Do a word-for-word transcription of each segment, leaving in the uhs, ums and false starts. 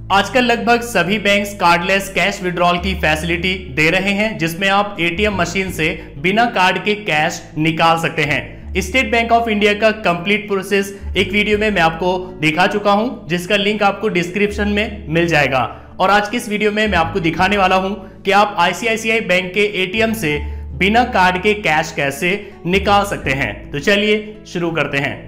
आजकल लगभग सभी बैंक्स कार्डलेस कैश विड्रॉल की फैसिलिटी दे रहे हैं, जिसमें आप एटीएम मशीन से बिना कार्ड के कैश निकाल सकते हैं। स्टेट बैंक ऑफ इंडिया का कंप्लीट प्रोसेस एक वीडियो में मैं आपको दिखा चुका हूं, जिसका लिंक आपको डिस्क्रिप्शन में मिल जाएगा। और आज की इस वीडियो में मैं आपको दिखाने वाला हूं कि आप आईसीआईसीआई बैंक के एटीएम से बिना कार्ड के कैश कैसे निकाल सकते हैं। तो चलिए शुरू करते हैं।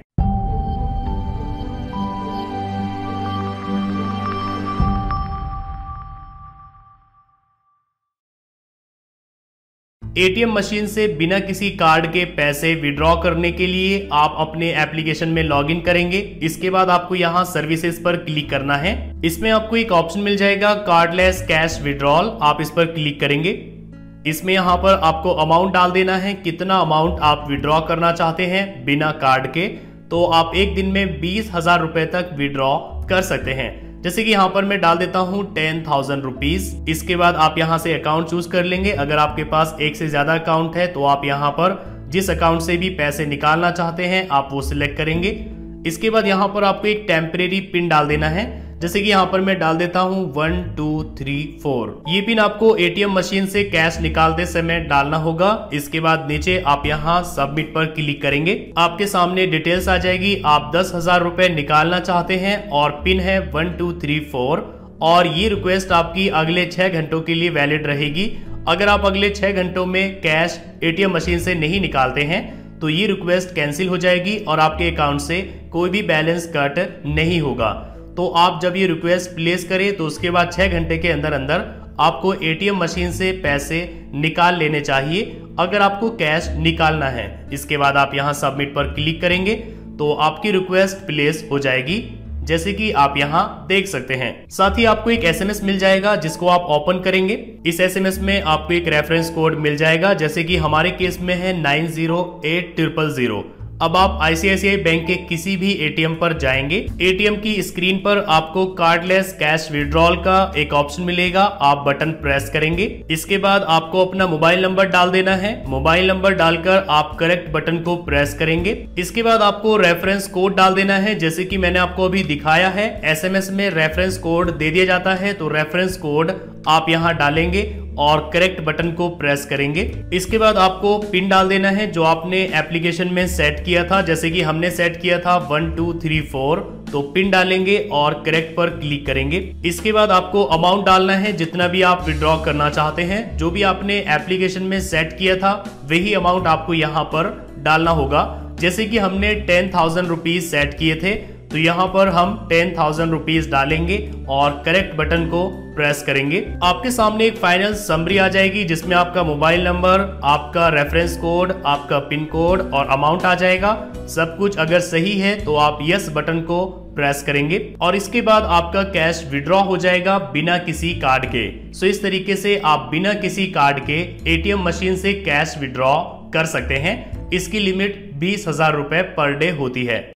एटीएम मशीन से बिना किसी कार्ड के पैसे विड्रॉ करने के लिए आप अपने एप्लीकेशन में लॉगिन करेंगे। इसके बाद आपको यहाँ सर्विसेज पर क्लिक करना है। इसमें आपको एक ऑप्शन मिल जाएगा कार्डलेस कैश विड्रॉल, आप इस पर क्लिक करेंगे। इसमें यहाँ पर आपको अमाउंट डाल देना है, कितना अमाउंट आप विड्रॉ करना चाहते हैं बिना कार्ड के। तो आप एक दिन में बीस हजार रुपए तक विड्रॉ कर सकते हैं। जैसे कि यहाँ पर मैं डाल देता हूँ टेन थाउजेंड रुपीज। इसके बाद आप यहाँ से अकाउंट चूज कर लेंगे। अगर आपके पास एक से ज्यादा अकाउंट है तो आप यहाँ पर जिस अकाउंट से भी पैसे निकालना चाहते हैं आप वो सिलेक्ट करेंगे। इसके बाद यहाँ पर आपको एक टेम्परेरी पिन डाल देना है। जैसे कि यहाँ पर मैं डाल देता हूँ वन टू थ्री फोर। ये पिन आपको एटीएम मशीन से कैश निकालते समय डालना होगा। इसके बाद नीचे आप यहाँ सबमिट पर क्लिक करेंगे। आपके सामने डिटेल्स आ जाएगी। आप दस हजार रुपए निकालना चाहते हैं और पिन है वन टू थ्री फोर। और ये रिक्वेस्ट आपकी अगले छह घंटों के लिए वैलिड रहेगी। अगर आप अगले छह घंटों में कैश एटीएम मशीन से नहीं निकालते हैं तो ये रिक्वेस्ट कैंसिल हो जाएगी और आपके अकाउंट से कोई भी बैलेंस कट नहीं होगा। तो आप जब ये रिक्वेस्ट प्लेस करें तो उसके बाद छह घंटे के अंदर अंदर आपको एटीएम मशीन से पैसे निकाल लेने चाहिए, अगर आपको कैश निकालना है। इसके बाद आप यहाँ सबमिट पर क्लिक करेंगे तो आपकी रिक्वेस्ट प्लेस हो जाएगी, जैसे कि आप यहाँ देख सकते हैं। साथ ही आपको एक एसएमएस मिल जाएगा जिसको आप ओपन करेंगे। इस एसएमएस में आपको एक रेफरेंस कोड मिल जाएगा, जैसे कि हमारे केस में है nine zero eight triple zero. अब आप आईसीआईसीआई बैंक के किसी भी एटीएम पर जाएंगे। एटीएम की स्क्रीन पर आपको कार्डलेस कैश विड्रॉल का एक ऑप्शन मिलेगा, आप बटन प्रेस करेंगे। इसके बाद आपको अपना मोबाइल नंबर डाल देना है। मोबाइल नंबर डालकर आप करेक्ट बटन को प्रेस करेंगे। इसके बाद आपको रेफरेंस कोड डाल देना है, जैसे कि मैंने आपको अभी दिखाया है। एसएमएस में रेफरेंस कोड दे दिया जाता है, तो रेफरेंस कोड आप यहाँ डालेंगे और करेक्ट बटन को प्रेस करेंगे। इसके बाद आपको पिन डाल देना है जो आपने एप्लीकेशन में सेट किया था। जैसे कि हमने सेट किया था वन टू थ्री फोर, तो पिन डालेंगे और करेक्ट पर क्लिक करेंगे। इसके बाद आपको अमाउंट डालना है जितना भी आप विड्रॉ करना चाहते हैं। जो भी आपने एप्लीकेशन में सेट किया था वही अमाउंट आपको यहाँ पर डालना होगा। जैसे कि हमने टेन थाउजेंड रुपीज सेट किए थे, तो यहाँ पर हम टेन थाउजेंड रुपीज डालेंगे और करेक्ट बटन को प्रेस करेंगे। आपके सामने एक फाइनल समरी आ जाएगी जिसमें आपका मोबाइल नंबर, आपका रेफरेंस कोड, आपका पिन कोड और अमाउंट आ जाएगा। सब कुछ अगर सही है तो आप यस बटन को प्रेस करेंगे और इसके बाद आपका कैश विड्रॉ हो जाएगा बिना किसी कार्ड के। सो इस तरीके से आप बिना किसी कार्ड के एटीएम मशीन से कैश विड्रॉ कर सकते हैं। इसकी लिमिट बीस हजार रुपए पर डे होती है।